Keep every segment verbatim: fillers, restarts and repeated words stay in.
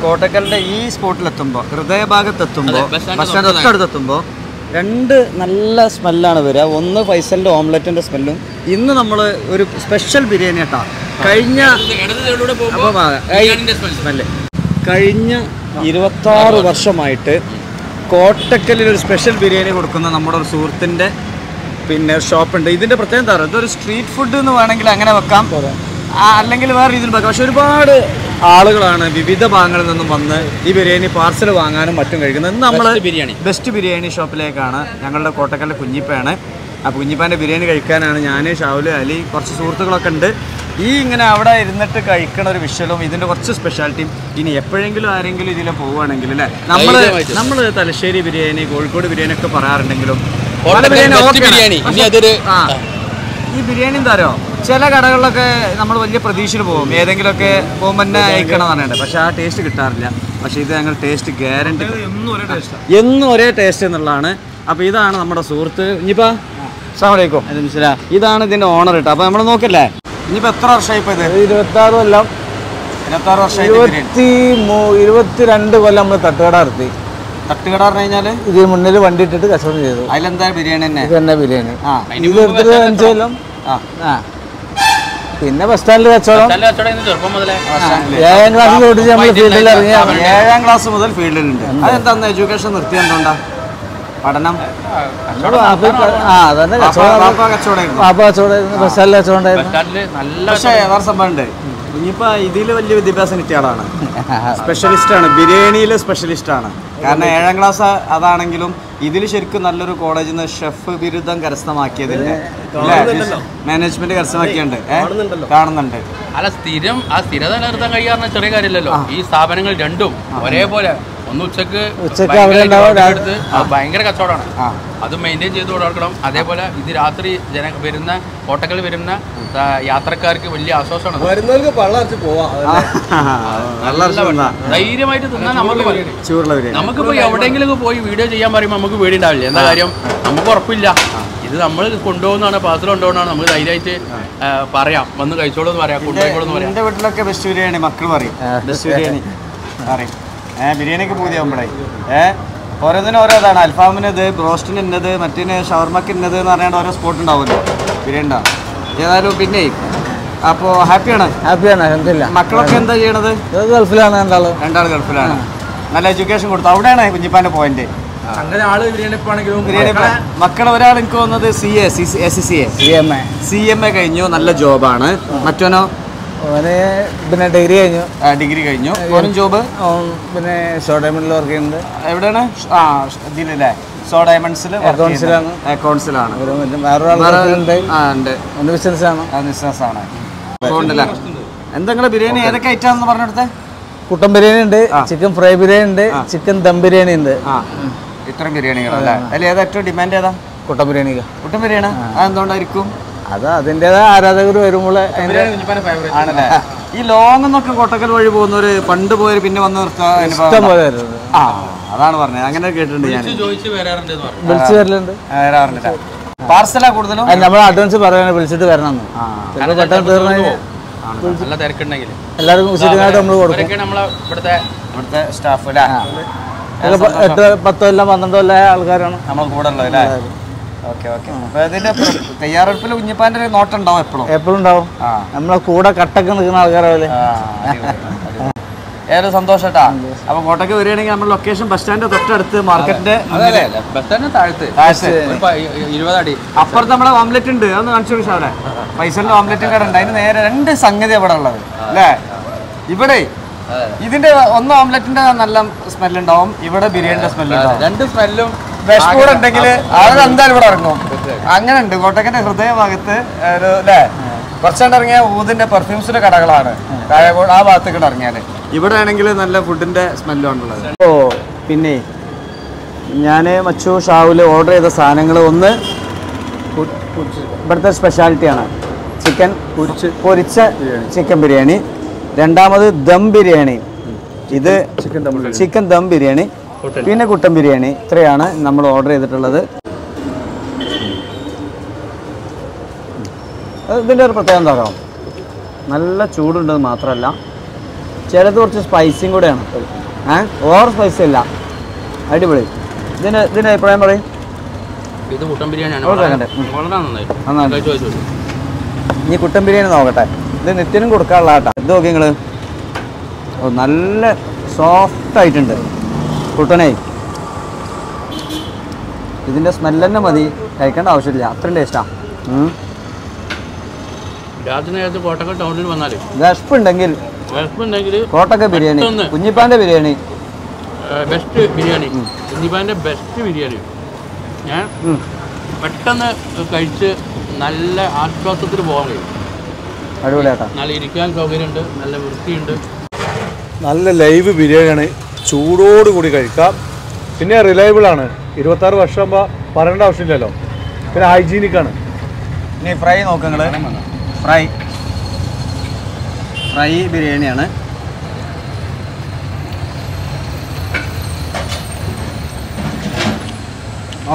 കോട്ടക്കലിൻ്റെ ഈ സ്പോട്ടിലെത്തുമ്പോൾ ഹൃദയഭാഗത്തെത്തുമ്പോൾ bus stand തൊട്ടടുത്തെത്തുമ്പോൾ രണ്ട് നല്ല സ്മെല്ലാണ് വരിക. ഒന്ന് ഫൈസലിൻ്റെ ഓംലെറ്റിൻ്റെ സ്മെല്ലും. ഇന്ന് നമ്മൾ ഒരു സ്പെഷ്യൽ ബിരിയാണി കേട്ടോ. കഴിഞ്ഞ സ്മെല്ല് കഴിഞ്ഞ ഇരുപത്താറ് വർഷമായിട്ട് കോട്ടക്കലിൽ ഒരു സ്പെഷ്യൽ ബിരിയാണി കൊടുക്കുന്ന നമ്മുടെ ഒരു സുഹൃത്തിൻ്റെ പിന്നെ ഷോപ്പുണ്ട്. ഇതിൻ്റെ പ്രത്യേകത എന്താ പറയുക, ഇതൊരു സ്ട്രീറ്റ് ഫുഡ് എന്ന് വേണമെങ്കിൽ അങ്ങനെ വെക്കാം, അല്ലെങ്കിൽ വേറെ രീതിയിൽ വെക്കാം. പക്ഷെ ഒരുപാട് ആളുകളാണ് വിവിധ ഭാഗങ്ങളിൽ നിന്നും വന്ന് ഈ ബിരിയാണി പാർസൽ വാങ്ങാനും മറ്റും കഴിക്കുന്നത്. ഇന്ന് നമ്മൾ ബിരിയാണി ബെസ്റ്റ് ബിരിയാണി ഷോപ്പിലേക്കാണ്. ഞങ്ങളുടെ കോട്ടക്കലിലെ കുഞ്ഞിപ്പയാണ്. ആ കുഞ്ഞിപ്പാൻ്റെ ബിരിയാണി കഴിക്കാനാണ് ഞാൻ, ഷാവുല്, അലി, കുറച്ച് സുഹൃത്തുക്കളൊക്കെ ഉണ്ട്. ഈ ഇങ്ങനെ അവിടെ ഇരുന്നിട്ട് കഴിക്കണ ഒരു വിഷ്വലും ഇതിൻ്റെ കുറച്ച് സ്പെഷ്യാലിറ്റിയും. ഇനി എപ്പോഴെങ്കിലും ആരെങ്കിലും ഇതിൽ പോവുകയാണെങ്കിൽ അല്ലേ, നമ്മൾ നമ്മൾ തലശ്ശേരി ബിരിയാണി, കോഴിക്കോട് ബിരിയാണി ഒക്കെ പറയാറുണ്ടെങ്കിലും ഈ ബിരിയാണി എന്താ പറയുക, ചില കടകളിലൊക്കെ നമ്മൾ വലിയ പ്രതീക്ഷയിൽ പോകും, ഏതെങ്കിലുമൊക്കെ പോകുമ്പോൾ തന്നെ അയക്കണം എന്ന് പറഞ്ഞിട്ട്. പക്ഷെ ആ ടേസ്റ്റ് കിട്ടാറില്ല. പക്ഷെ ഇത് ഞങ്ങൾ ടേസ്റ്റ് ഗ്യാരണ്ടി, എന്നും ഒരേ ടേസ്റ്റ് എന്നുള്ളതാണ്. അപ്പോൾ ഇതാണ് നമ്മുടെ സുഹൃത്ത്. ഇനിയിപ്പോൾ അസ്സലാമു അലൈക്കും, ഇതാണ് ഇതിൻ്റെ ഓണർ കേട്ടോ. അപ്പോൾ നമ്മൾ നോക്കല്ലേ, ഇനിയിപ്പോൾ എത്ര വർഷമായി? ഇപ്പോൾ ഇത് ഇരുപത്താറ് കൊല്ലം ഇരുപത്താറ് വർഷമായി ഇരുപത്തി ഇരുപത്തിരണ്ട് കൊല്ലം നമ്മൾ തട്ടുകട നടത്തി. തട്ടുകട പറഞ്ഞു കഴിഞ്ഞാൽ ഇതിന് മുന്നിൽ വണ്ടി ഇട്ടിട്ട് കച്ചവടം ചെയ്തു. അതിലെന്താ ബിരിയാണി തന്നെ, ഇത് തന്നെ ബിരിയാണി. ആ ഇത് എടുത്തിട്ട് അഞ്ച് കൊല്ലം. ആ ആ പിന്നെ ബസ് സ്റ്റാൻഡിൽ കച്ചവടം. ഏഴാം ക്ലാസ് തൊട്ട് നമ്മൾ ഫീൽഡിൽ ഇറങ്ങി. ഏഴാം ക്ലാസ് മുതൽ ഫീൽഡിലുണ്ട്. അതെന്താ എഡ്യൂക്കേഷൻ നിർത്തി എന്തുകൊണ്ടാ? പഠനം. ആ അതന്നെ കച്ചവടം, കച്ചവടമായിരുന്നു. ബസ് സ്റ്റാൻഡിൽ കച്ചവടമായിരുന്നു. പക്ഷേ വേറെ സംഭവം ഉണ്ട്. ഇനിയിപ്പോൾ ഇതിൽ വലിയ വിദ്യാഭ്യാസം കിട്ടിയ ആളാണ്, സ്പെഷ്യലിസ്റ്റാണ്, ബിരിയാണിയിൽ സ്പെഷ്യലിസ്റ്റാണ്. കാരണം ഏഴാം ക്ലാസ് അതാണെങ്കിലും ഇതിൽ ശരിക്കും നല്ലൊരു കോളേജിൽ നിന്ന് ഷെഫ് ബിരുദം കരസ്ഥമാക്കിയതിൻ്റെ മാനേജ്മെന്റ് കരസ്ഥമാക്കിയുണ്ട്, കാണുന്നുണ്ട്. അല്ല സ്ഥിരം ആ സ്ഥിരത നിലനിർത്താൻ കഴിയാറുന്ന ചെറിയ കാര്യമില്ലല്ലോ. ഈ സ്ഥാപനങ്ങൾ രണ്ടും ഒരേപോലെ, ഒന്ന് ഉച്ചക്ക് ഉച്ചക്ക് ഭയങ്കര കച്ചവടമാണ്, അത് മെയിൻറ്റെയിൻ ചെയ്ത് കൊടുക്കണം. അതേപോലെ ഇത് രാത്രി ജന വരുന്ന കോട്ടക്കൽ വരുന്ന യാത്രക്കാർക്ക് വലിയ ആശ്വാസമാണ്. ധൈര്യമായിട്ട് തിന്നാൻ നമുക്ക് നമുക്കിപ്പോൾ എവിടെയെങ്കിലും പോയി വീഡിയോ ചെയ്യാൻ പറയുമ്പോൾ നമുക്ക് പേടി ഉണ്ടാവില്ല. എന്താ കാര്യം, നമുക്ക് ഉറപ്പില്ല ഇത് നമ്മൾ കൊണ്ടുപോകുന്നതാണ്, പാർസൽ കൊണ്ടുപോകുന്നതാണ്. നമുക്ക് ധൈര്യമായിട്ട് പറയാം, വന്ന് കഴിച്ചോളൂ എന്ന് പറയാം, കൊണ്ടുപോയിക്കോളൂ. എൻ്റെ വീട്ടിലൊക്കെ ബെസ്റ്റ് ബിരിയാണി മക്കൾ പറയും, ബെസ്റ്റ് ബിരിയാണി പറയും. ഏഹ് ബിരിയാണിക്ക് പൂതിയാകുമ്പോഴേ ഏഹ് ഓരോന്നിനും ഓരോ ഇതാണ്. അൽഫാമിനത്, ബ്രോസ്റ്റിന് ഇന്നത്, മറ്റിന് ഷവർമക്ക് ഇന്നത് എന്ന് പറഞ്ഞാൽ ഓരോ സ്പോട്ട് ഉണ്ടാവുമല്ലോ ബിരിയാണി ഉണ്ടാവും. ഏതായാലും പിന്നെ അപ്പോൾ ഹാപ്പിയാണ് ഹാപ്പിയാണ് അൽഹംദുലില്ലാ. മക്കളൊക്കെ എന്താ ചെയ്യണത്? ഗൾഫിലാണ്, രണ്ടാൾ രണ്ടാൾ ഗൾഫിലാണ്. നല്ല എഡ്യൂക്കേഷൻ കൊടുത്തു. അവിടെയാണ് കുഞ്ഞിപ്പാൻ്റെ പോയിന്റ്. അങ്ങനെ ആള് ബിരിയാണി ബിരിയാണി മക്കൾ ഒരാൾ എനിക്ക് തോന്നുന്നത് C A C S C A C M A C M A കഴിഞ്ഞു, നല്ല ജോബാണ്. മറ്റോനോ പിന്നെ ഡിഗ്രി കഴിഞ്ഞു. ഡിഗ്രി കഴിഞ്ഞു. ഓനും ജോബ് പിന്നെ ഷോ ഡയമണ്ടിൽ വർക്ക് ചെയ്യുന്നുണ്ട്. എവിടെയാണ്? ആ ഇതിലല്ലേ, ഷോ ഡയമണ്ട്സിൽ അക്കൗണ്ട്സിലാണ്. അക്കൗണ്ട്സിലാണ്. ബിസിനസ്സാണ്. ബിസിനസ്സാണ്. അതുകൊണ്ടല്ലേ എന്തെങ്കിലും ബിരിയാണി ഏതൊക്കെ ഐറ്റം പറഞ്ഞെടുത്തേ? കുട്ടൻ ബിരിയാണി ഉണ്ട്, ചിക്കൻ ഫ്രൈ ബിരിയാണി ഉണ്ട്, ചിക്കൻ ദം ബിരിയാണി ഉണ്ട്. ആ ഇത്രയും ബിരിയാണികളല്ലേ? അതിൽ ഏതാ ഏറ്റവും ഡിമാൻഡ് ഏതാ? കുട്ടൻ ബിരിയാണി. കുട്ടൻ ബിരിയാണി അതെന്തുകൊണ്ടായിരിക്കും? അത് അതിൻ്റെതായ ആരാധകർ വരുമ്പോൾ ആണല്ലേ. ഈ ലോങ് എന്നൊക്കെ കോട്ടക്കൽ വഴി പോകുന്നവര് പണ്ട് പോയവര് പിന്നെ വന്ന് നിർത്താൻ ആ അതാണ് പറഞ്ഞത്. അങ്ങനെ കേട്ടിട്ടുണ്ട് ഞാൻ. വിളിച്ചു വരലുണ്ട്, വരാറുണ്ട്. പാർസലാ കൂടുതലും. നമ്മൾ അഡ്വാൻസ് പറയാൻ വിളിച്ചിട്ട് വരണം. പെട്ടെന്ന് തീർന്നു എല്ലാവർക്കും വിശദമായിട്ട് നമ്മൾ കൊടുക്കും. ഇവിടുത്തെ ഇവിടുത്തെ സ്റ്റാഫ് എട്ട് പത്തോ എല്ലാം പന്ത്രണ്ടോ എല്ലാ ആൾക്കാരാണ് നമ്മൾ കൂടെ ഉള്ളത് അല്ലേ? Okay okay. അപ്പൊ ഇതിന്റെ തയ്യാറെടുപ്പിൽ കുഞ്ഞിപ്പാന്റെ ഒരു നോട്ടം ഉണ്ടാവും എപ്പോഴും എപ്പോഴും ഉണ്ടാവും. നമ്മളെ കൂടെ കട്ടൊക്കെ നിൽക്കുന്ന ആൾക്കാരല്ലേ. ഏറെ സന്തോഷട്ടാ. അപ്പൊ കോട്ടയ്ക്ക് വരികയാണെങ്കിൽ നമ്മൾ ലൊക്കേഷൻ ബസ് സ്റ്റാൻഡ് തൊട്ടടുത്ത്, മാർക്കറ്റിന്റെ ഇരുപത് അടി അപ്പുറത്ത് നമ്മളെ ഓംലെറ്റ് ഉണ്ട്, അതൊന്ന് കാണിച്ചു കൊടുക്കാം. അവിടെ പൈസന്റെ ഓംലെറ്റും കട ഉണ്ട്. അതിന് നേരെ രണ്ട് സംഗതി അവിടെ ഉള്ളത് അല്ലേ? ഇവിടെ ഇതിന്റെ ഒന്ന് ഓംലെറ്റിന്റെ നല്ല സ്മെല്ലുണ്ടാവും, ഇവിടെ ബിരിയാണിന്റെ സ്മെല്ലുണ്ടാവും. രണ്ട് സ്മെല്ലും വിഷമൂടെ ഉണ്ടെങ്കിൽ ആളുകൾ എന്തായാലും ഇവിടെ ഇറങ്ങും. അങ്ങനെ ഉണ്ട് കോട്ടക്കന്റെ ഹൃദയഭാഗത്ത് ഒരു അല്ലേ? കുറച്ചുകൊണ്ട് ഇറങ്ങിയ ഊതിന്റെ പെർഫ്യൂംസിന്റെ കടകളാണ് കായകോട് ആ ഭാഗത്തേക്ക് ഇറങ്ങിയാൽ. ഇവിടെ ആണെങ്കിൽ നല്ല ഫുഡിന്റെ സ്മെല്ലുള്ളത്. ഓ പിന്നെ ഞാൻ മച്ചു ഷാവുല് ഓർഡർ ചെയ്ത സാധനങ്ങൾ ഒന്ന് ഇവിടുത്തെ സ്പെഷ്യാലിറ്റിയാണ് ചിക്കൻ പൊരിച്ച ചിക്കൻ ബിരിയാണി. രണ്ടാമത് ദം ബിരിയാണി, ഇത് ചിക്കൻ ദം ബിരിയാണി. പിന്നെ കുട്ടൻ ബിരിയാണി. ഇത്രയാണ് നമ്മൾ ഓർഡർ ചെയ്തിട്ടുള്ളത്. ഇതിൻ്റെ ഒരു പ്രത്യേകത എന്താ പറയുക, നല്ല ചൂടുണ്ടെന്ന് മാത്രമല്ല ചിലത് കുറച്ച് സ്പൈസിയും കൂടെയാണ്. ഏഹ് ഓവർ സ്പൈസി അല്ല, അടിപൊളി. ഇതിന് ഇതിൻ്റെ അഭിപ്രായം പറയും. ഇത് കുട്ടൻ ബിരിയാണിയാണ്. ഇനി കുട്ടൻ ബിരിയാണി നോക്കട്ടെ. ഇത് നിത്യനും കൊടുക്കാനുള്ള കേട്ടോ. ഇത് നോക്കി നിങ്ങൾ, നല്ല സോഫ്റ്റ് ആയിട്ടുണ്ട് കുട്ടനേ. ഇതിൻ്റെ സ്മെല്ല് തന്നെ മതി, കഴിക്കേണ്ട ആവശ്യമില്ല, അത്രയും ടേസ്റ്റാണ്. രാത്രി നേരത്ത് കോട്ടക്കൽ ടൗണിൽ വന്നാൽ വിശപ്പുണ്ടെങ്കിൽ വിശപ്പുണ്ടെങ്കിൽ കോട്ടക്ക ബിരിയാണി, കുഞ്ഞിപ്പാൻ്റെ ബിരിയാണി ബെസ്റ്റ് ബിരിയാണി, കുഞ്ഞിപ്പാൻ്റെ ബെസ്റ്റ് ബിരിയാണി. ഞാൻ പെട്ടെന്ന് കഴിച്ച് നല്ല ആശ്വാസത്തിൽ പോകാൻ കഴിയും. അടിപൊളിയാട്ടോ. നല്ല ഇരിക്കാൻ സൗകര്യമുണ്ട്, നല്ല വൃത്തിയുണ്ട്. നല്ല ലൈവ് ബിരിയാണിയാണ്, ചൂടോടുകൂടി കഴിക്കാം. പിന്നെ റിലയബിൾ ആണ്. ഇരുപത്താറ് വർഷമാകുമ്പോൾ പറയേണ്ട ആവശ്യമില്ലല്ലോ. പിന്നെ ഹൈജീനിക് ആണ്. ഇനി ഫ്രൈ നോക്കുക നിങ്ങൾ. ഫ്രൈ ഫ്രൈ ബിരിയാണിയാണ്. ഓ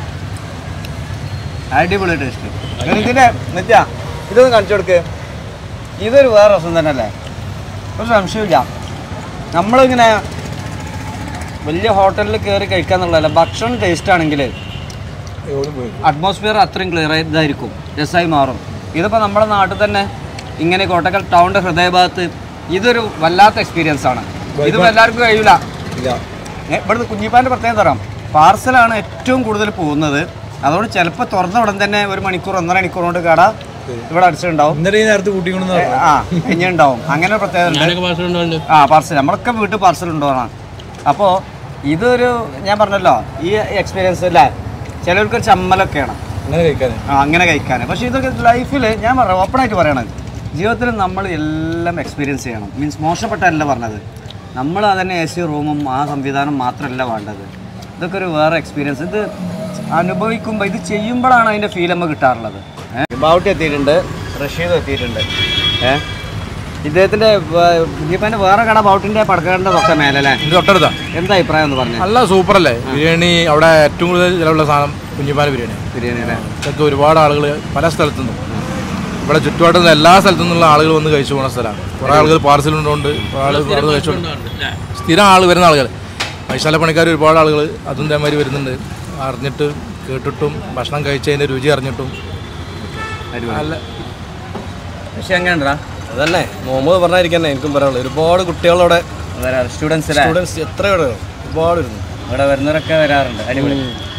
അടിപൊളി ടേസ്റ്റ്. ഇതിൻ്റെ നിത്യ ഇതൊന്ന് കാണിച്ചു കൊടുക്ക്. ഇതൊരു വേറെ രസം തന്നെ അല്ലേ, ഒരു സംശയമില്ല. നമ്മളിങ്ങനെ വലിയ ഹോട്ടലിൽ കയറി കഴിക്കുക എന്നുള്ളതല്ല, ഭക്ഷണം ടേസ്റ്റ് ആണെങ്കിൽ അറ്റ്മോസ്ഫിയർ അത്രയും ക്ലിയർ ഇതായിരിക്കും, രസമായി മാറും. ഇതിപ്പോൾ നമ്മുടെ നാട്ടിൽ തന്നെ ഇങ്ങനെ കോട്ടക്കൽ ടൗണിൻ്റെ ഹൃദയഭാഗത്ത് ഇതൊരു വല്ലാത്ത എക്സ്പീരിയൻസ് ആണ്. ഇതിപ്പോൾ എല്ലാവർക്കും കഴിയില്ല. ഇവിടുന്ന് കുഞ്ഞിപ്പാൻ്റെ പ്രത്യേകം തരാം, പാർസലാണ് ഏറ്റവും കൂടുതൽ പോകുന്നത്. അതുകൊണ്ട് ചിലപ്പോൾ തുറന്ന ഉടൻ തന്നെ ഒരു മണിക്കൂർ ഒന്നര മണിക്കൂർ കൊണ്ട് കട ഇവിടെ അടിച്ചിട്ടുണ്ടാവും. ആ ഇനി ഉണ്ടാവും. അങ്ങനെ പ്രത്യേകത. ആ പാർസൽ നമ്മളൊക്കെ വീട്ടിൽ പാർസൽ ഉണ്ടോന്നാണ്. അപ്പോൾ ഇതൊരു ഞാൻ പറഞ്ഞല്ലോ ഈ എക്സ്പീരിയൻസ് അല്ലേ, ചിലർക്ക് ചമ്മലൊക്കെയാണ് ആ അങ്ങനെ കഴിക്കാൻ. പക്ഷേ ഇതൊക്കെ ലൈഫിൽ ഞാൻ പറയാം, ഓപ്പണായിട്ട് പറയണത്, ജീവിതത്തിൽ നമ്മൾ എല്ലാം എക്സ്പീരിയൻസ് ചെയ്യണം. മീൻസ് മോശപ്പെട്ടല്ല പറഞ്ഞത്, നമ്മൾ അതന്നെ എ സി റൂമും ആ സംവിധാനം മാത്രമല്ല വേണ്ടത്. ഇതൊക്കെ ഒരു വേറെ എക്സ്പീരിയൻസ്. ഇത് അനുഭവിക്കുമ്പോൾ, ഇത് ചെയ്യുമ്പോഴാണ് അതിൻ്റെ ഫീൽ നമുക്ക് കിട്ടാറുള്ളത്. ബാവുട്ടി എത്തിയിട്ടുണ്ട്, റഷീദ് എത്തിയിട്ടുണ്ട്. ഏഹ് ഇദ്ദേഹത്തിൻ്റെ കുഞ്ഞിപ്പാൻ്റെ വേറെ കട ബാവുട്ടിൻ്റെ പടക്കടൻ്റെ തൊട്ട മേലല്ലേ, തൊട്ടടുത്താ. എന്താ അഭിപ്രായം എന്ന് പറഞ്ഞു? നല്ല സൂപ്പർ അല്ലേ ബിരിയാണി. അവിടെ ഏറ്റവും കൂടുതൽ ചിലവുള്ള സാധനം കുഞ്ഞിപ്പാൻ്റെ ബിരിയാണി. ബിരിയാണി അല്ലേ, ഇതൊക്കെ ഒരുപാട് ആളുകൾ പല സ്ഥലത്തു നിന്നും, ഇവിടെ ചുറ്റുപാടുന്ന എല്ലാ സ്ഥലത്തു നിന്നുള്ള ആളുകൾ വന്ന് കഴിച്ചു പോകുന്ന സ്ഥലമാണ്. കുറേ ആളുകൾ പാർസൽ ഉണ്ടോണ്ട്, കുറേ ആളുകൾ വേറെ കഴിച്ചുകൊണ്ട് സ്ഥിരം ആൾ വരുന്ന ആളുകൾ, വൈശാല പണിക്കാർ ഒരുപാട് ആളുകൾ അതും ഇതേമാതിരി വരുന്നുണ്ട്. അറിഞ്ഞിട്ട് കേട്ടിട്ടും ഭക്ഷണം കഴിച്ചതിൻ്റെ രുചി അറിഞ്ഞിട്ടും നല്ല. പക്ഷേ എങ്ങനെയാ അതന്നെ മുഹമ്മദ് പറഞ്ഞായിരിക്കന്നെ എനിക്കും പറയാനുള്ളത്. ഒരുപാട് കുട്ടികളോടെ സ്റ്റുഡൻസ് സ്റ്റുഡൻസ് എത്ര ഒരുപാട് വരുന്നു. ഇവിടെ വരുന്നവരൊക്കെ വരാറുണ്ട്. അടിപൊളി.